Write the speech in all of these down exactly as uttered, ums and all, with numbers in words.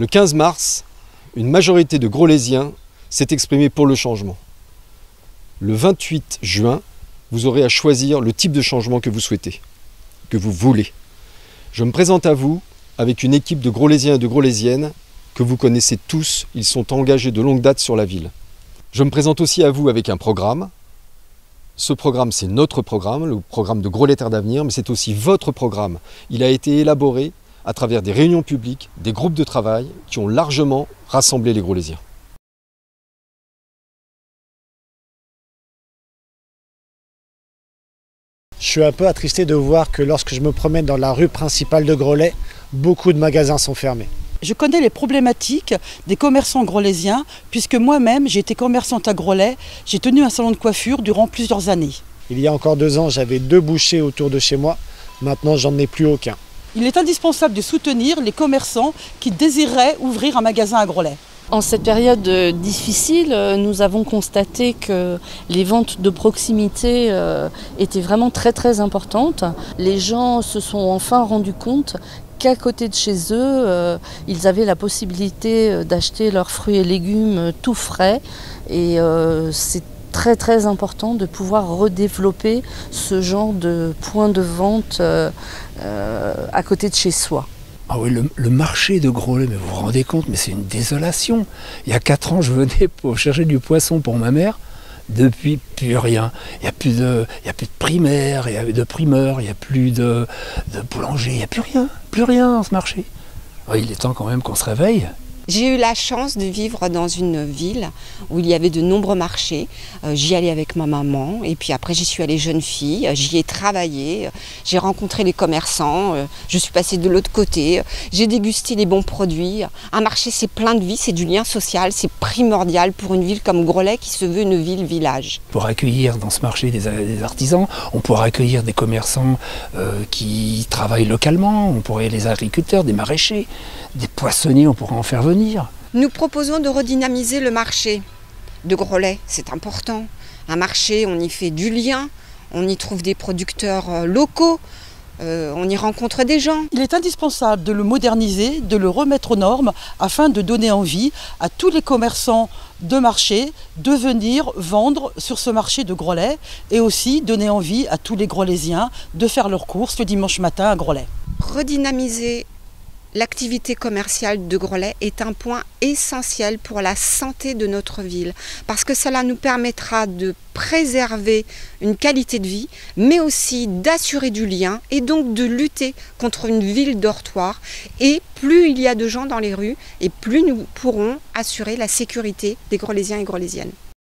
Le quinze mars, une majorité de Grolésiens s'est exprimée pour le changement. Le vingt-huit juin, vous aurez à choisir le type de changement que vous souhaitez, que vous voulez. Je me présente à vous avec une équipe de Grolésiens et de Grolésiennes que vous connaissez tous, ils sont engagés de longue date sur la ville. Je me présente aussi à vous avec un programme. Ce programme, c'est notre programme, le programme de Groslay Terre d'Avenir, mais c'est aussi votre programme. Il a été élaboré à travers des réunions publiques, des groupes de travail qui ont largement rassemblé les Grolésiens. Je suis un peu attristé de voir que lorsque je me promène dans la rue principale de Groslay, beaucoup de magasins sont fermés. Je connais les problématiques des commerçants grolésiens, puisque moi-même j'ai été commerçante à Groslay, j'ai tenu un salon de coiffure durant plusieurs années. Il y a encore deux ans, j'avais deux bouchers autour de chez moi, maintenant j'en ai plus aucun. Il est indispensable de soutenir les commerçants qui désireraient ouvrir un magasin à Groslay. En cette période difficile, nous avons constaté que les ventes de proximité étaient vraiment très très importantes. Les gens se sont enfin rendus compte qu'à côté de chez eux, euh, ils avaient la possibilité d'acheter leurs fruits et légumes tout frais. Et euh, c'est très très important de pouvoir redévelopper ce genre de point de vente euh, euh, à côté de chez soi. Ah oui, le, le marché de Groslay, mais vous vous rendez compte, mais c'est une désolation. Il y a quatre ans, je venais pour chercher du poisson pour ma mère. Depuis, plus rien. Il n'y a plus de, il y a plus de primaire, il y a de primeur, il n'y a plus de, de boulanger, il n'y a plus rien, plus rien dans ce marché. Alors, il est temps quand même qu'on se réveille. J'ai eu la chance de vivre dans une ville où il y avait de nombreux marchés. Euh, j'y allais avec ma maman et puis après j'y suis allée jeune fille, j'y ai travaillé, j'ai rencontré les commerçants, euh, je suis passée de l'autre côté, j'ai dégusté les bons produits. Un marché c'est plein de vie, c'est du lien social, c'est primordial pour une ville comme Groslay qui se veut une ville-village. Pour accueillir dans ce marché des, des artisans, on pourra accueillir des commerçants euh, qui travaillent localement, on pourrait les agriculteurs, des maraîchers, des poissonniers, on pourra en faire venir. Nous proposons de redynamiser le marché de Groslay, c'est important. Un marché, on y fait du lien, on y trouve des producteurs locaux, euh, on y rencontre des gens. Il est indispensable de le moderniser, de le remettre aux normes afin de donner envie à tous les commerçants de marché de venir vendre sur ce marché de Groslay et aussi donner envie à tous les Grolésiens de faire leurs courses le dimanche matin à Groslay. Redynamiser l'activité commerciale de Groslay est un point essentiel pour la santé de notre ville parce que cela nous permettra de préserver une qualité de vie mais aussi d'assurer du lien et donc de lutter contre une ville dortoir. Et plus il y a de gens dans les rues et plus nous pourrons assurer la sécurité des Grolésiens et Grolésiennes.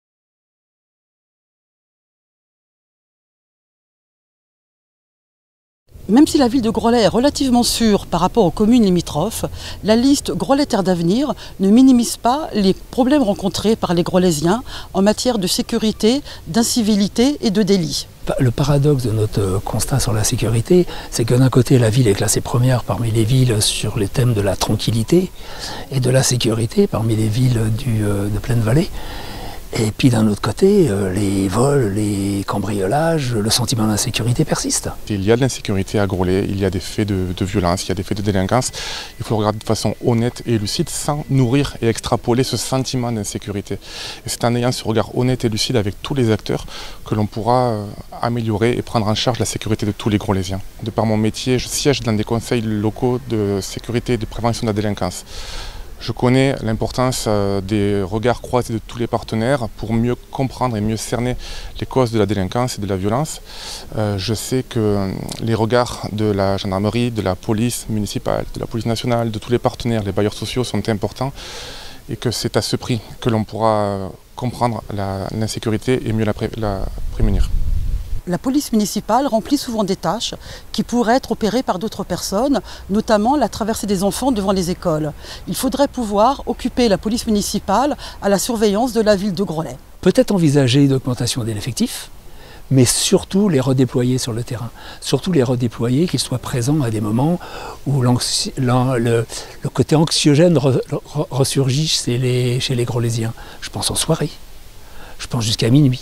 Même si la ville de Groslay est relativement sûre par rapport aux communes limitrophes, la liste Groslay Terre d'Avenir ne minimise pas les problèmes rencontrés par les Grolésiens en matière de sécurité, d'incivilité et de délit. Le paradoxe de notre constat sur la sécurité, c'est que d'un côté, la ville est classée première parmi les villes sur les thèmes de la tranquillité et de la sécurité parmi les villes du, de Plaine Vallée. Et puis d'un autre côté, les vols, les cambriolages, le sentiment d'insécurité persiste. Il y a de l'insécurité à Groslay, il y a des faits de, de violence, il y a des faits de délinquance. Il faut le regarder de façon honnête et lucide sans nourrir et extrapoler ce sentiment d'insécurité. Et c'est en ayant ce regard honnête et lucide avec tous les acteurs que l'on pourra améliorer et prendre en charge la sécurité de tous les Grolésiens. De par mon métier, je siège dans des conseils locaux de sécurité et de prévention de la délinquance. Je connais l'importance des regards croisés de tous les partenaires pour mieux comprendre et mieux cerner les causes de la délinquance et de la violence. Je sais que les regards de la gendarmerie, de la police municipale, de la police nationale, de tous les partenaires, les bailleurs sociaux sont importants et que c'est à ce prix que l'on pourra comprendre l'insécurité et mieux la, pré la prémunir. La police municipale remplit souvent des tâches qui pourraient être opérées par d'autres personnes, notamment la traversée des enfants devant les écoles. Il faudrait pouvoir occuper la police municipale à la surveillance de la ville de Groslay. Peut-être envisager une augmentation de l'effectif, mais surtout les redéployer sur le terrain. Surtout les redéployer, qu'ils soient présents à des moments où le, le côté anxiogène re, re, ressurgit chez les, chez les Grolésiens. Je pense en soirée, je pense jusqu'à minuit.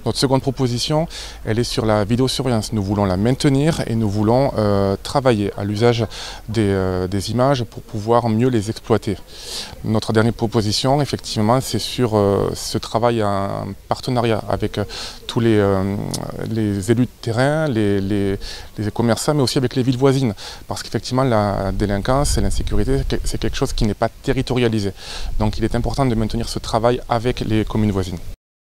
Notre seconde proposition, elle est sur la vidéosurveillance. Nous voulons la maintenir et nous voulons euh, travailler à l'usage des, euh, des images pour pouvoir mieux les exploiter. Notre dernière proposition, effectivement, c'est sur euh, ce travail en partenariat avec euh, tous les, euh, les élus de terrain, les, les, les commerçants, mais aussi avec les villes voisines. Parce qu'effectivement, la délinquance et l'insécurité, c'est quelque chose qui n'est pas territorialisé. Donc il est important de maintenir ce travail avec les communes voisines.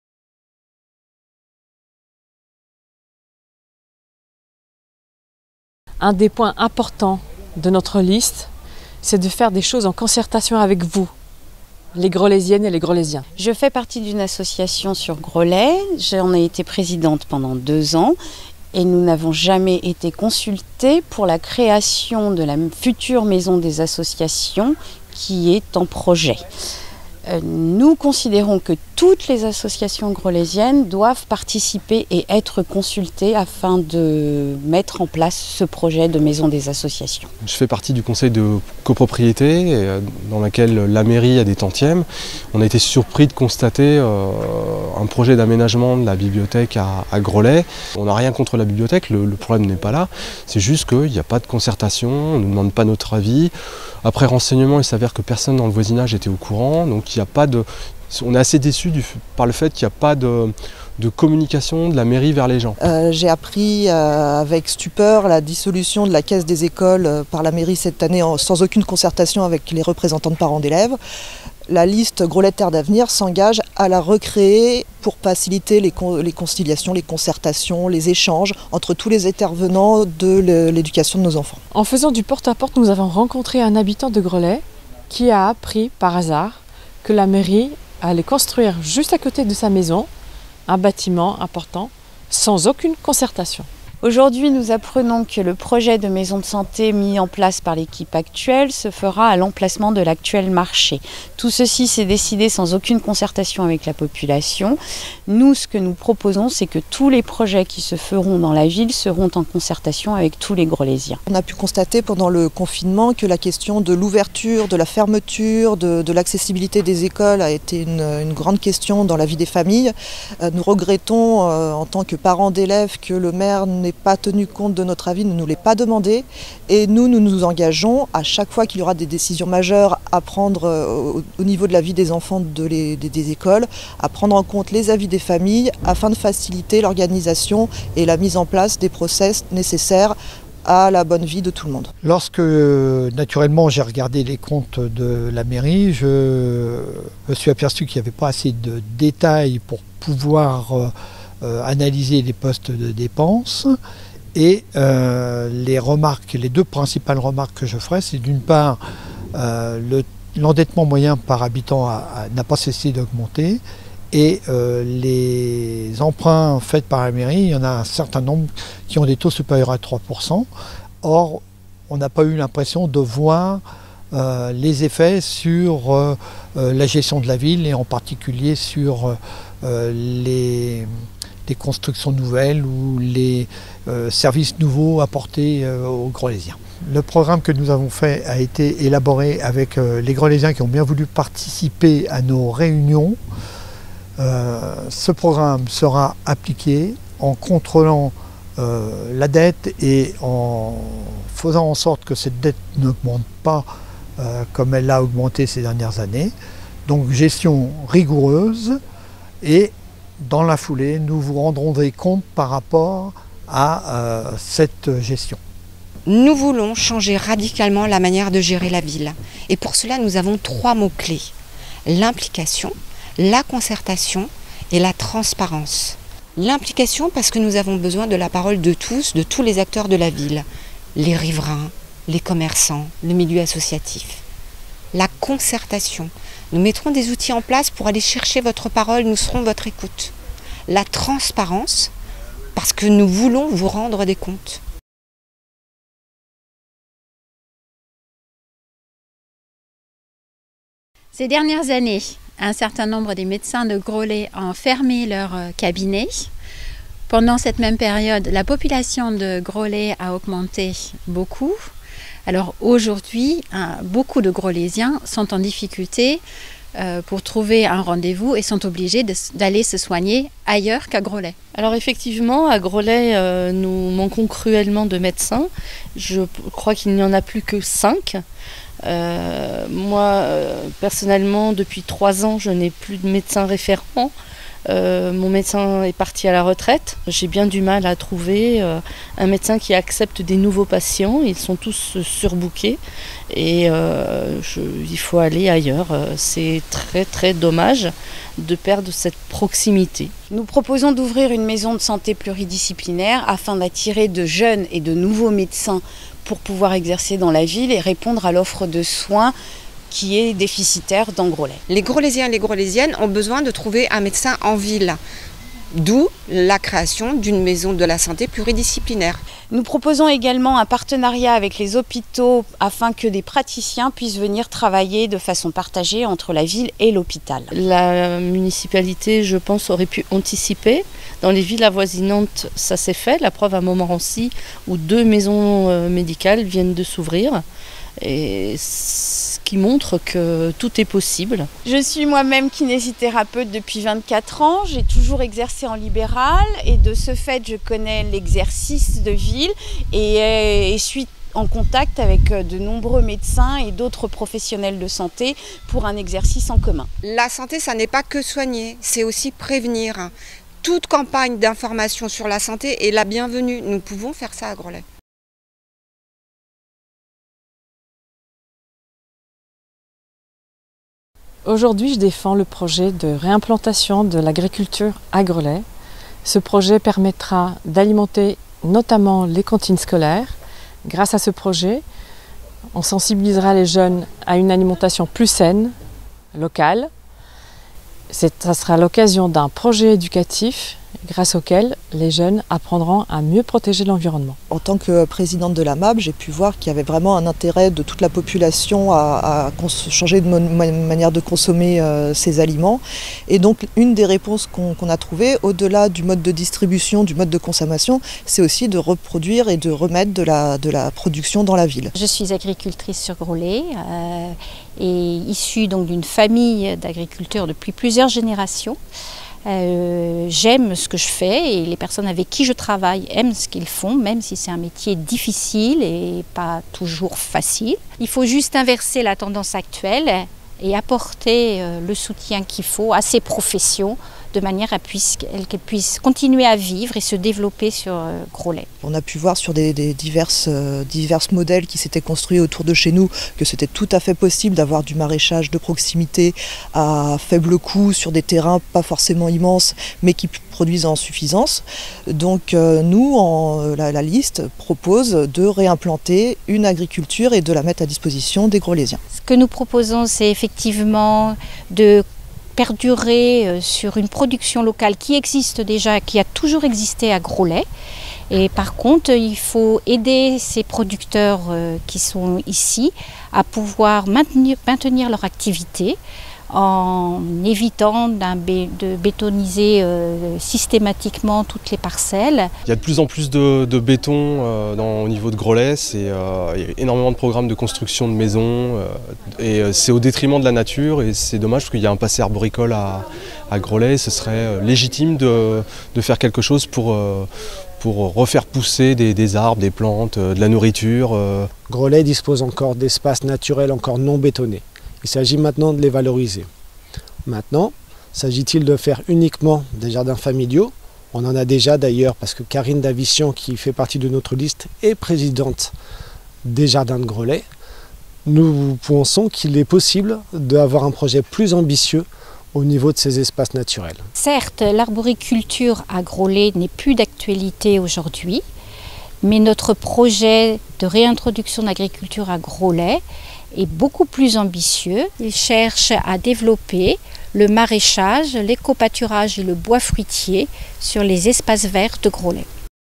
Un des points importants de notre liste, c'est de faire des choses en concertation avec vous, les Grolésiennes et les Grolésiens. Je fais partie d'une association sur Groslay, j'en ai été présidente pendant deux ans et nous n'avons jamais été consultés pour la création de la future maison des associations qui est en projet. Nous considérons que toutes les associations grolésiennes doivent participer et être consultées afin de mettre en place ce projet de maison des associations. Je fais partie du conseil de copropriété dans lequel la mairie a des tantièmes. On a été surpris de constater euh, un projet d'aménagement de la bibliothèque à, à Groslay. On n'a rien contre la bibliothèque, le, le problème n'est pas là. C'est juste qu'il n'y a pas de concertation, on ne nous demande pas notre avis. Après renseignement, il s'avère que personne dans le voisinage était au courant, donc il n'y a pas de... On est assez déçus du, par le fait qu'il n'y a pas de, de communication de la mairie vers les gens. Euh, j'ai appris euh, avec stupeur la dissolution de la caisse des écoles euh, par la mairie cette année en, sans aucune concertation avec les représentants de parents d'élèves. La liste Groslay Terre d'Avenir s'engage à la recréer pour faciliter les, con, les conciliations, les concertations, les échanges entre tous les intervenants de l'éducation de nos enfants. En faisant du porte-à-porte, nous avons rencontré un habitant de Groslay qui a appris par hasard que la mairie allait construire juste à côté de sa maison un bâtiment important sans aucune concertation. Aujourd'hui, nous apprenons que le projet de maison de santé mis en place par l'équipe actuelle se fera à l'emplacement de l'actuel marché. Tout ceci s'est décidé sans aucune concertation avec la population. Nous, ce que nous proposons, c'est que tous les projets qui se feront dans la ville seront en concertation avec tous les Grolésiens. On a pu constater pendant le confinement que la question de l'ouverture, de la fermeture, de, de l'accessibilité des écoles a été une, une grande question dans la vie des familles. Nous regrettons euh, en tant que parents d'élèves que le maire n'ait pas tenu compte de notre avis, ne nous l'ait pas demandé. Et nous, nous nous engageons à chaque fois qu'il y aura des décisions majeures à prendre au, au niveau de la vie des enfants de les, des, des écoles, à prendre en compte les avis des familles afin de faciliter l'organisation et la mise en place des process nécessaires à la bonne vie de tout le monde. Lorsque naturellement j'ai regardé les comptes de la mairie, je me suis aperçu qu'il n'y avait pas assez de détails pour pouvoir euh, Euh, analyser les postes de dépenses et euh, les remarques, les deux principales remarques que je ferai, c'est d'une part euh, le, l'endettement moyen par habitant n'a pas cessé d'augmenter et euh, les emprunts faits par la mairie, il y en a un certain nombre qui ont des taux supérieurs à trois pour cent. Or, on n'a pas eu l'impression de voir euh, les effets sur euh, euh, la gestion de la ville et en particulier sur euh, les des constructions nouvelles ou les euh, services nouveaux apportés euh, aux Grolésiens. Le programme que nous avons fait a été élaboré avec euh, les Grolésiens qui ont bien voulu participer à nos réunions. Euh, ce programme sera appliqué en contrôlant euh, la dette et en faisant en sorte que cette dette n'augmente pas euh, comme elle a augmenté ces dernières années. Donc gestion rigoureuse et dans la foulée, nous vous rendrons des comptes par rapport à euh, cette gestion. Nous voulons changer radicalement la manière de gérer la ville. Et pour cela, nous avons trois mots-clés. L'implication, la concertation et la transparence. L'implication parce que nous avons besoin de la parole de tous, de tous les acteurs de la ville. Les riverains, les commerçants, le milieu associatif. La concertation. Nous mettrons des outils en place pour aller chercher votre parole, nous serons votre écoute. La transparence, parce que nous voulons vous rendre des comptes. Ces dernières années, un certain nombre des médecins de Groslay ont fermé leur cabinet. Pendant cette même période, la population de Groslay a augmenté beaucoup. Alors aujourd'hui, beaucoup de Grolésiens sont en difficulté euh, pour trouver un rendez-vous et sont obligés d'aller se soigner ailleurs qu'à Groslay. Alors effectivement, à Groslay, euh, nous manquons cruellement de médecins. Je crois qu'il n'y en a plus que cinq. Euh, moi, euh, personnellement, depuis trois ans, je n'ai plus de médecin référent. Euh, mon médecin est parti à la retraite. J'ai bien du mal à trouver euh, un médecin qui accepte des nouveaux patients. Ils sont tous surbookés et euh, je, il faut aller ailleurs. C'est très très dommage de perdre cette proximité. Nous proposons d'ouvrir une maison de santé pluridisciplinaire afin d'attirer de jeunes et de nouveaux médecins pour pouvoir exercer dans la ville et répondre à l'offre de soins qui est déficitaire dans Groslay. Les Grolésiens et les Grolésiennes ont besoin de trouver un médecin en ville, d'où la création d'une maison de la santé pluridisciplinaire. Nous proposons également un partenariat avec les hôpitaux afin que des praticiens puissent venir travailler de façon partagée entre la ville et l'hôpital. La municipalité, je pense, aurait pu anticiper. Dans les villes avoisinantes, ça s'est fait. La preuve à Montmorency, où deux maisons médicales viennent de s'ouvrir. Et ce qui montre que tout est possible. Je suis moi-même kinésithérapeute depuis vingt-quatre ans, j'ai toujours exercé en libéral et de ce fait je connais l'exercice de ville et, et suis en contact avec de nombreux médecins et d'autres professionnels de santé pour un exercice en commun. La santé, ça n'est pas que soigner, c'est aussi prévenir. Toute campagne d'information sur la santé est la bienvenue. Nous pouvons faire ça à Groslay. Aujourd'hui, je défends le projet de réimplantation de l'agriculture à Groslay. Ce projet permettra d'alimenter notamment les cantines scolaires. Grâce à ce projet, on sensibilisera les jeunes à une alimentation plus saine, locale. Ça sera l'occasion d'un projet éducatif grâce auquel les jeunes apprendront à mieux protéger l'environnement. En tant que présidente de la M A B, j'ai pu voir qu'il y avait vraiment un intérêt de toute la population à, à changer de manière de consommer euh, ces aliments. Et donc une des réponses qu'on qu'on a trouvées, au-delà du mode de distribution, du mode de consommation, c'est aussi de reproduire et de remettre de la, de la production dans la ville. Je suis agricultrice sur Groslay euh, et issue donc d'une famille d'agriculteurs depuis plusieurs générations. Euh, j'aime ce que je fais et les personnes avec qui je travaille aiment ce qu'ils font, même si c'est un métier difficile et pas toujours facile. Il faut juste inverser la tendance actuelle et apporter euh, le soutien qu'il faut à ces professions de manière à qu'elles puissent continuer à vivre et se développer sur euh, Groslay. On a pu voir sur des, des diverses, euh, diverses modèles qui s'étaient construits autour de chez nous que c'était tout à fait possible d'avoir du maraîchage de proximité à faible coût sur des terrains pas forcément immenses mais qui produisent en suffisance. Donc euh, nous, en, la, la liste propose de réimplanter une agriculture et de la mettre à disposition des Grolésiens. Ce que nous proposons, c'est effectivement de perdurer sur une production locale qui existe déjà, qui a toujours existé à Groslay. Et par contre, il faut aider ces producteurs qui sont ici à pouvoir maintenir, maintenir leur activité en évitant de bétoniser euh, systématiquement toutes les parcelles. Il y a de plus en plus de, de béton euh, dans, au niveau de Groslay, euh, il y a énormément de programmes de construction de maisons euh, et euh, c'est au détriment de la nature et c'est dommage parce qu'il y a un passé arboricole à, à Groslay. Ce serait légitime de, de faire quelque chose pour, euh, pour refaire pousser des, des arbres, des plantes, de la nourriture. Euh. Groslay dispose encore d'espaces naturels encore non bétonnés. Il s'agit maintenant de les valoriser. Maintenant, s'agit-il de faire uniquement des jardins familiaux? On en a déjà d'ailleurs parce que Karine Davissian, qui fait partie de notre liste, est présidente des jardins de Groslay. Nous pensons qu'il est possible d'avoir un projet plus ambitieux au niveau de ces espaces naturels. Certes, l'arboriculture à Groslay n'est plus d'actualité aujourd'hui, mais notre projet de réintroduction d'agriculture à Groslay est beaucoup plus ambitieux. Il cherche à développer le maraîchage, l'éco-pâturage et le bois fruitier sur les espaces verts de Groslay.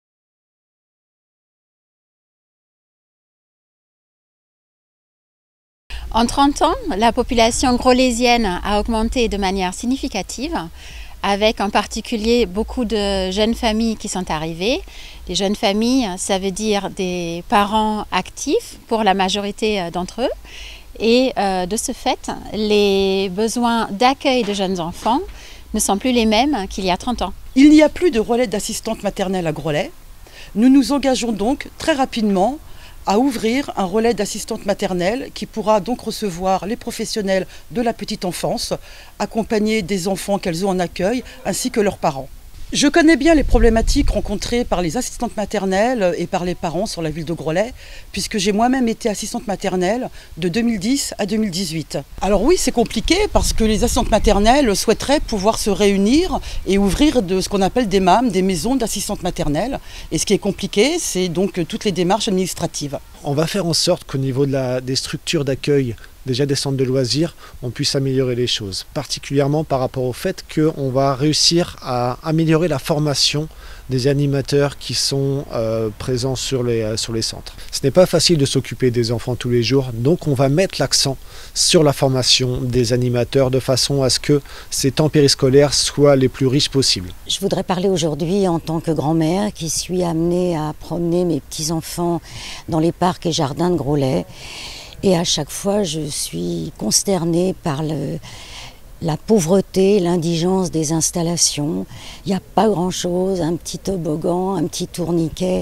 En trente ans, la population grolésienne a augmenté de manière significative, avec en particulier beaucoup de jeunes familles qui sont arrivées. Les jeunes familles, ça veut dire des parents actifs pour la majorité d'entre eux, Et euh, de ce fait, les besoins d'accueil de jeunes enfants ne sont plus les mêmes qu'il y a trente ans. Il n'y a plus de relais d'assistantes maternelles à Groslay. Nous nous engageons donc très rapidement à ouvrir un relais d'assistante maternelle qui pourra donc recevoir les professionnels de la petite enfance, accompagner des enfants qu'elles ont en accueil, ainsi que leurs parents. Je connais bien les problématiques rencontrées par les assistantes maternelles et par les parents sur la ville de Groslay, puisque j'ai moi-même été assistante maternelle de deux mille dix à deux mille dix-huit. Alors oui, c'est compliqué parce que les assistantes maternelles souhaiteraient pouvoir se réunir et ouvrir de ce qu'on appelle des M A M, des maisons d'assistantes maternelles. Et ce qui est compliqué, c'est donc toutes les démarches administratives. On va faire en sorte qu'au niveau de la, des structures d'accueil, déjà des centres de loisirs, on puisse améliorer les choses, particulièrement par rapport au fait qu'on va réussir à améliorer la formation des animateurs qui sont euh, présents sur les, euh, sur les centres. Ce n'est pas facile de s'occuper des enfants tous les jours, donc on va mettre l'accent sur la formation des animateurs de façon à ce que ces temps périscolaires soient les plus riches possibles. Je voudrais parler aujourd'hui en tant que grand-mère qui suis amenée à promener mes petits-enfants dans les parcs et jardins de Groslay. Et à chaque fois, je suis consternée par le, la pauvreté, l'indigence des installations. Il n'y a pas grand-chose, un petit toboggan, un petit tourniquet.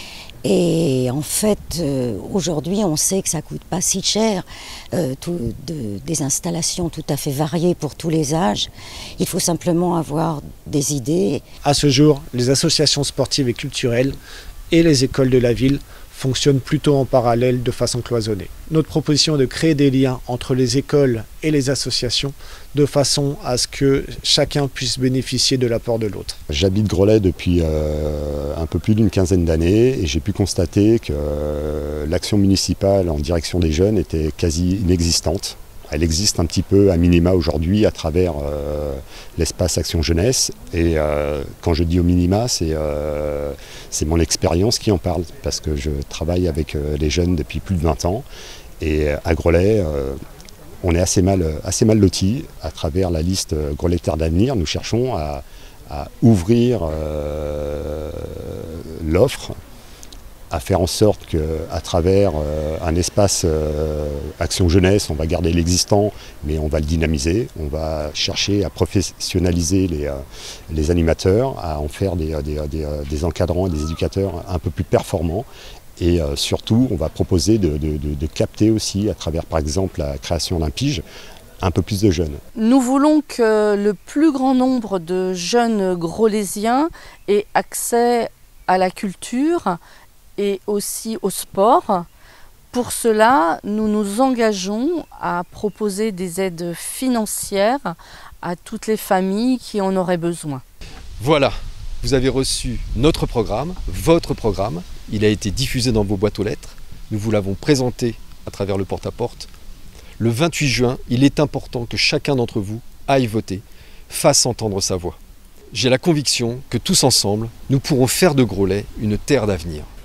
Et en fait, euh, aujourd'hui, on sait que ça ne coûte pas si cher, euh, tout, de, des installations tout à fait variées pour tous les âges. Il faut simplement avoir des idées. À ce jour, les associations sportives et culturelles et les écoles de la ville fonctionnent plutôt en parallèle de façon cloisonnée. Notre proposition est de créer des liens entre les écoles et les associations de façon à ce que chacun puisse bénéficier de l'apport de l'autre. J'habite Groslay depuis euh, un peu plus d'une quinzaine d'années et j'ai pu constater que euh, l'action municipale en direction des jeunes était quasi inexistante. Elle existe un petit peu à minima aujourd'hui à travers euh, l'espace Action Jeunesse. Et euh, quand je dis au minima, c'est euh, c'est mon expérience qui en parle, parce que je travaille avec euh, les jeunes depuis plus de vingt ans. Et à Groslay, euh, on est assez mal, assez mal lotis. À travers la liste Groslay Terre d'Avenir, nous cherchons à, à ouvrir euh, l'offre, à faire en sorte qu'à travers euh, un espace euh, Action Jeunesse, on va garder l'existant, mais on va le dynamiser. On va chercher à professionnaliser les, euh, les animateurs, à en faire des, des, des, des encadrants et des éducateurs un peu plus performants. Et euh, surtout, on va proposer de, de, de, de capter aussi, à travers par exemple la création d'un pige, un peu plus de jeunes. Nous voulons que le plus grand nombre de jeunes grolésiens aient accès à la culture et aussi au sport. Pour cela, nous nous engageons à proposer des aides financières à toutes les familles qui en auraient besoin. Voilà, vous avez reçu notre programme, votre programme. Il a été diffusé dans vos boîtes aux lettres. Nous vous l'avons présenté à travers le porte-à-porte. Le vingt-huit juin, il est important que chacun d'entre vous aille voter, fasse entendre sa voix. J'ai la conviction que tous ensemble, nous pourrons faire de Groslay une terre d'avenir.